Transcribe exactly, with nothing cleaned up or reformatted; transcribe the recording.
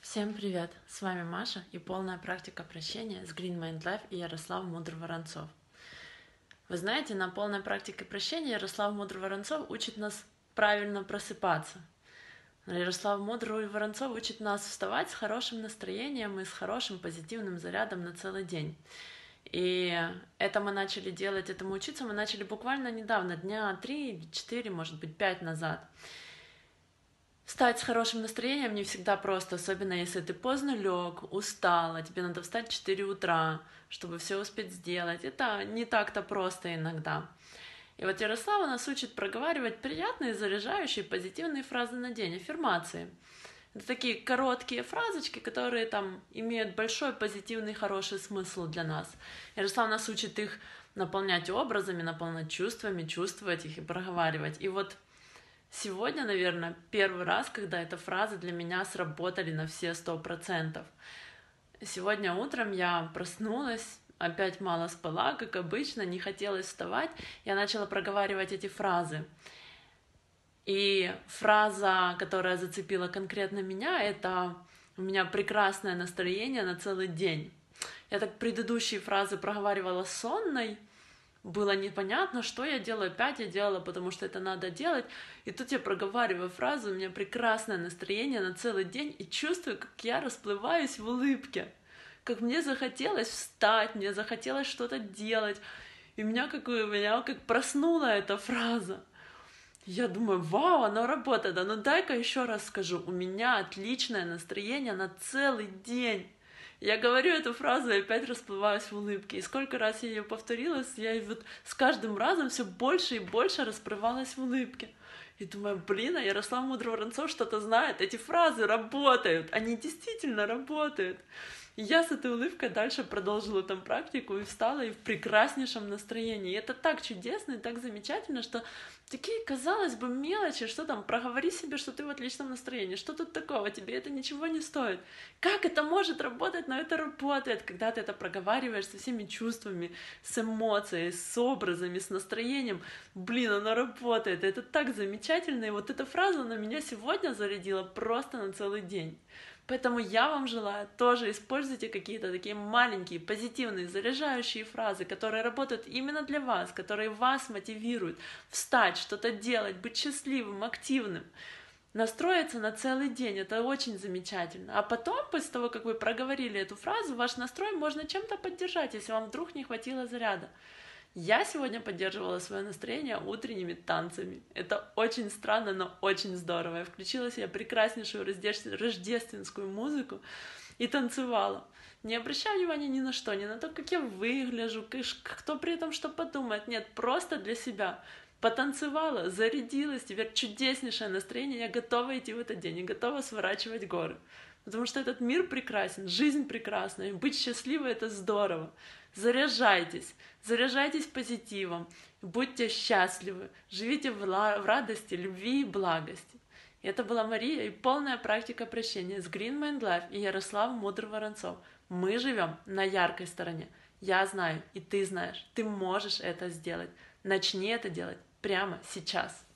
Всем привет! С вами Маша и полная практика прощения с Green Mind Life и Ярослав Мудр-Воронцов. Вы знаете, на полной практике прощения Ярослав Мудр-Воронцов учит нас правильно просыпаться. Ярослав Мудр-Воронцов учит нас вставать с хорошим настроением и с хорошим позитивным зарядом на целый день. И это мы начали делать, этому учиться мы начали буквально недавно, дня три, четыре, может быть, пять назад. Встать с хорошим настроением не всегда просто, особенно если ты поздно лег, устал, а тебе надо встать в четыре утра, чтобы все успеть сделать. Это не так-то просто иногда. И вот Ярослава нас учит проговаривать приятные, заряжающие, позитивные фразы на день, аффирмации. Это такие короткие фразочки, которые там имеют большой позитивный, хороший смысл для нас. Ярослав нас учит их наполнять образами, наполнять чувствами, чувствовать их и проговаривать. И вот сегодня, наверное, первый раз, когда эта фраза для меня сработали на все сто процентов. Сегодня утром я проснулась, опять мало спала, как обычно, не хотелось вставать. Я начала проговаривать эти фразы. И фраза, которая зацепила конкретно меня, это «у меня прекрасное настроение на целый день». Я так предыдущие фразы проговаривала сонной, было непонятно, что я делаю, опять я делала, потому что это надо делать. И тут я проговариваю фразу, у меня прекрасное настроение на целый день, и чувствую, как я расплываюсь в улыбке, как мне захотелось встать, мне захотелось что-то делать. И меня как, меня как проснула эта фраза. Я думаю, вау, она работает, а ну дай-ка еще раз скажу, у меня отличное настроение на целый день. Я говорю эту фразу и опять расплываюсь в улыбке. И сколько раз я ее повторила, я вот с каждым разом все больше и больше расплывалась в улыбке. И думаю, блин, а Ярослав Мудр-Воронцов что-то знает, эти фразы работают, они действительно работают. И я с этой улыбкой дальше продолжила там практику и встала и в прекраснейшем настроении. И это так чудесно и так замечательно, что такие, казалось бы, мелочи, что там, проговори себе, что ты в отличном настроении, что тут такого, тебе это ничего не стоит. Как это может работать? Но это работает, когда ты это проговариваешь со всеми чувствами, с эмоцией, с образами, с настроением. Блин, оно работает, это так замечательно, и вот эта фраза на меня сегодня зарядила просто на целый день. Поэтому я вам желаю тоже используйте какие-то такие маленькие, позитивные, заряжающие фразы, которые работают именно для вас, которые вас мотивируют встать, что-то делать, быть счастливым, активным, настроиться на целый день. Это очень замечательно. А потом, после того, как вы проговорили эту фразу, ваш настрой можно чем-то поддержать, если вам вдруг не хватило заряда. Я сегодня поддерживала свое настроение утренними танцами. Это очень странно, но очень здорово. Я включила себе прекраснейшую рождественскую музыку и танцевала. Не обращая внимания ни на что, ни на то, как я выгляжу, кто при этом что подумает. Нет, просто для себя. Потанцевала, зарядилась, теперь чудеснейшее настроение, я готова идти в этот день и готова сворачивать горы. Потому что этот мир прекрасен, жизнь прекрасна, и быть счастливой — это здорово. Заряжайтесь, заряжайтесь позитивом, будьте счастливы, живите в радости, любви и благости. Это была Мария и полная практика прощения с Green Mind Life и Ярослав Мудр-Воронцов. Мы живем на яркой стороне. Я знаю, и ты знаешь, ты можешь это сделать. Начни это делать прямо сейчас.